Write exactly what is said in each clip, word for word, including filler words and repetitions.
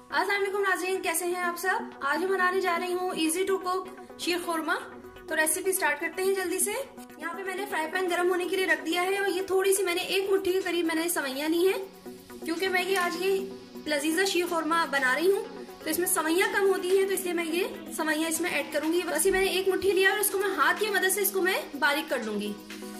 अस्सलाम वालेकुम नाज़रीन, कैसे हैं आप सब। आज मैं बनाने जा रही हूँ easy to cook sheer khurma. तो रेसिपी स्टार्ट करते हैं जल्दी से। यहाँ पे मैंने फ्राई पैन गर्म होने के लिए रख दिया है और ये थोड़ी सी मैंने एक मुट्ठी के करीब मैंने सवैयां ली है, क्योंकि मैं ये आज ये लजीजा शीर खुरमा बना रही हूँ तो इसमें सवैयां कम होती हैं, तो इसलिए मैं ये सवैयां इसमें ऐड करूंगी। बस ये मैंने एक मुट्ठी लिया और इसको मैं हाथ की मदद से इसको मैं बारीक कर लूंगी।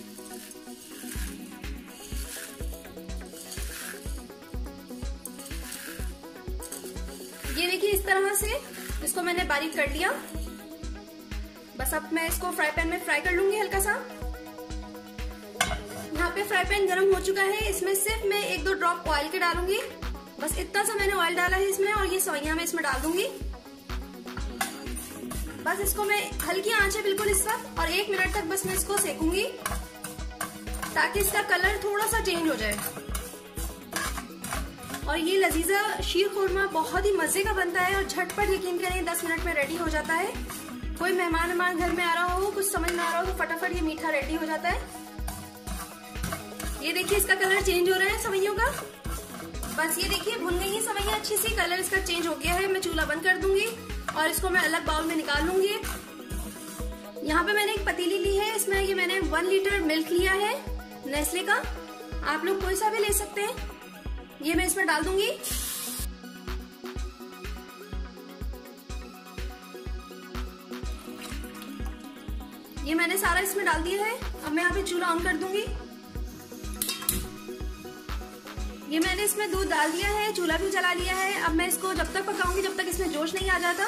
ये देखिए इस तरह से इसको मैंने बारीक कर लिया। बस अब मैं इसको फ्राई पैन में फ्राई कर लूंगी हल्का सा। यहाँ पे फ्राई पैन गर्म हो चुका है, इसमें सिर्फ मैं एक दो ड्रॉप ऑयल के डालूंगी। बस इतना सा मैंने ऑयल डाला है इसमें और ये सवैयां मैं इसमें डाल दूंगी। बस इसको मैं हल्की आंच है बिल्कुल इस वक्त और एक मिनट तक बस मैं इसको सेकूंगी ताकि इसका कलर थोड़ा सा चेंज हो जाए। और ये लजीजा शीर खुरमा बहुत ही मजे का बनता है और झटपट यकीन करें दस मिनट में रेडी हो जाता है। कोई मेहमान मेहमान घर में आ रहा हो, कुछ समझ में आ रहा हो तो फटाफट ये मीठा रेडी हो जाता है। ये देखिए इसका कलर चेंज हो रहा है सवैयों का। बस ये देखिए भुन गई है सवैयां अच्छी सी, कलर इसका चेंज हो गया है। मैं चूल्हा बंद कर दूंगी और इसको मैं अलग बाउल में निकाल लूंगी। यहाँ पे मैंने एक पतीली ली है, इसमें ये मैंने वन लीटर मिल्क लिया है नेस्ले का, आप लोग कोई सा भी ले सकते हैं। ये मैं इसमें डाल दूंगी। ये मैंने सारा इसमें डाल दिया है। अब मैं यहाँ पे चूल्हा ऑन कर दूंगी। ये मैंने इसमें दूध डाल दिया है, चूल्हा भी जला लिया है। अब मैं इसको जब तक पकाऊंगी जब तक इसमें जोश नहीं आ जाता।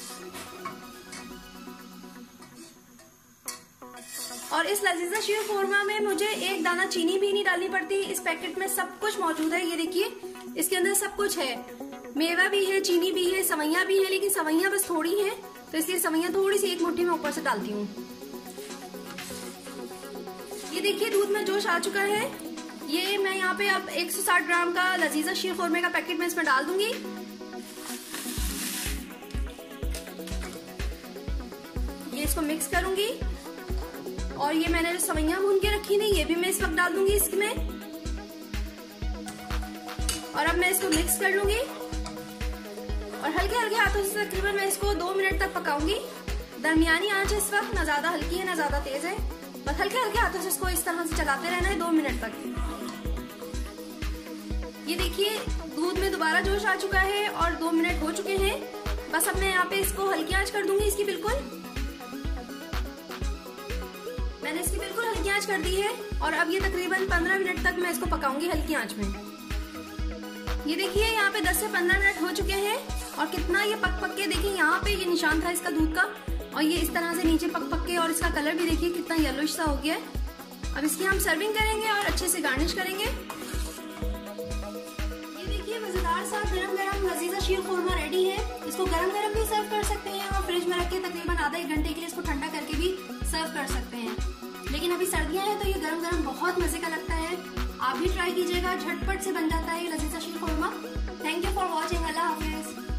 और इस लजीजा शीर खुरमा में मुझे एक दाना चीनी भी नहीं डालनी पड़ती। इस पैकेट में सब कुछ मौजूद है। ये देखिए इसके अंदर सब कुछ है, मेवा भी है, चीनी भी है, सवैयां भी है, लेकिन सवैयां बस थोड़ी हैं तो इसलिए सवैयां थोड़ी सी एक मुट्ठी में ऊपर से डालती हूँ। ये देखिए दूध में जोश आ चुका है। ये मैं यहाँ पे अब एक सौ साठ ग्राम का लजीजा शीर खुरमे का पैकेट में इसमें डाल दूंगी। ये इसको मिक्स करूंगी और ये मैंने सवैयां भून के रखी थी ये भी मैं इस वक्त डाल दूंगी इसमें। और अब मैं इसको मिक्स कर लूंगी और हल्के हल्के हाथों से तकरीबन मैं इसको दो मिनट तक पकाऊंगी। दरमियानी आंच है इस वक्त, ना ज्यादा हल्की है ना ज्यादा तेज है। बस हल्के हल्के हाथों से इसको इस तरह से चलाते रहना है दो मिनट तक। ये देखिए दूध में दोबारा जोश आ चुका है और दो मिनट हो चुके हैं। बस अब मैं यहाँ पे इसको हल्की आंच कर दूंगी इसकी बिल्कुल। मैंने इसकी बिल्कुल हल्की आंच कर दी है और अब ये तकरीबन पंद्रह मिनट तक मैं इसको पकाऊंगी हल्की आंच में। ये देखिए यहाँ पे दस से पंद्रह मिनट हो चुके हैं और कितना ये पक पक के, देखिए यहाँ पे ये निशान था इसका दूध का और ये इस तरह से नीचे पक पक के, और इसका कलर भी देखिए कितना येलोइश सा हो गया है। अब इसकी हम सर्विंग करेंगे और अच्छे से गार्निश करेंगे। ये देखिए मजेदार सा गरम गरम लजीजा शीर खुरमा रेडी है। इसको गरम गरम भी सर्व कर सकते हैं और फ्रिज में रख के तकरीबन आधा एक घंटे के लिए इसको ठंडा करके भी सर्व कर सकते हैं। लेकिन अभी सर्दियां हैं तो ये गरम गरम बहुत मजे का लगता है। आप भी ट्राई कीजिएगा, झटपट से बन जाता है ये लजीजा sheer khurma. Thank you for watching. अल्लाह हाफिज।